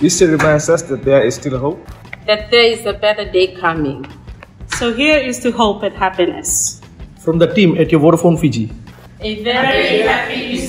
Easter reminds us that there is still hope. That there is a better day coming. So here is to hope and happiness. From the team at your Vodafone Fiji. A very happy Easter.